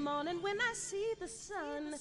morning when I see the sun.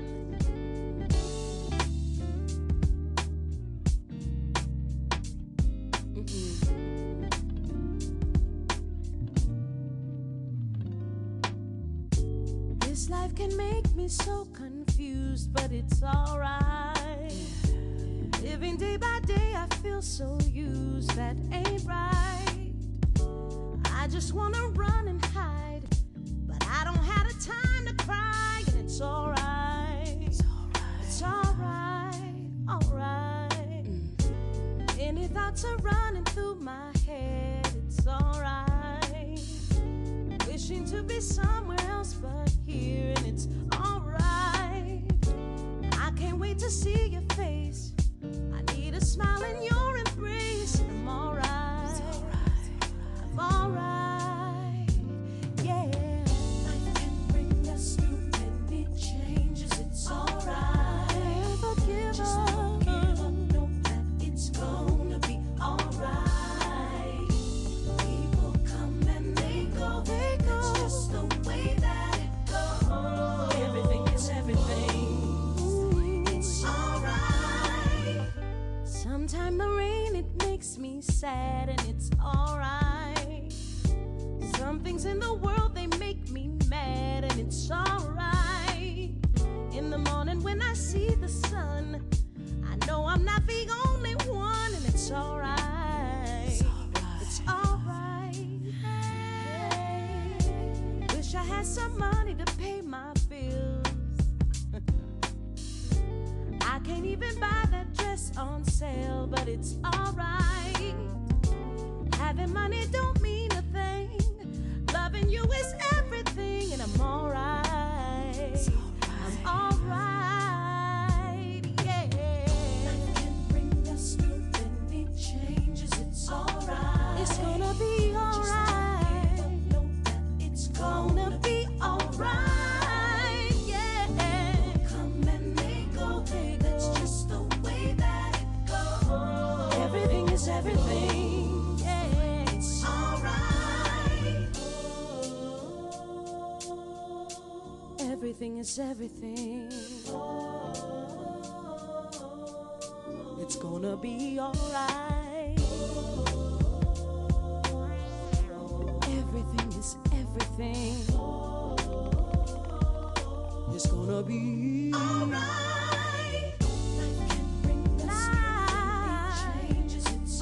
This life can make me so confused, but it's alright. Living day by day, I feel so used, that ain't right. I just wanna run and hide, but I don't have the time to cry, and it's alright. It's alright, alright. Any thoughts are running through my head, it's alright. Wishing to be somewhere else but here, and it's alright. I can't wait to see your face. I need a smile in your embrace. I'm alright. I'm alright. Yeah. Life can bring us through many changes. It's alright. Never give up. Don't give up. Know that it's gonna be alright. People come and they go. That's just the way that it goes. Everything is everything. It's alright. Sometimes the rain, it makes me sad, and it's alright. Some things in the world, they make me mad, and it's alright. In the morning when I see the sun, I know I'm not the only one, and it's alright. It's alright. Wish I had some money to pay my bills. I can't even buy that dress on sale, but it's alright. Having money don't mean a thing. Loving you is everything, and I'm alright. I'm alright, yeah. Life can bring us through many changes. It's alright. It's gonna be alright. Know that it's gonna be alright. Everything, yeah. It's alright. Everything is everything. It's gonna be alright. Everything is everything. It's gonna be alright.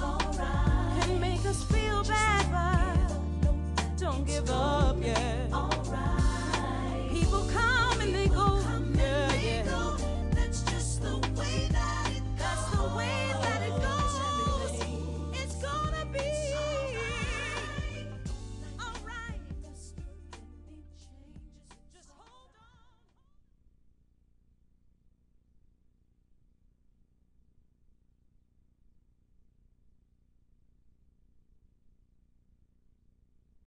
Feel bad, but don't give up, yeah.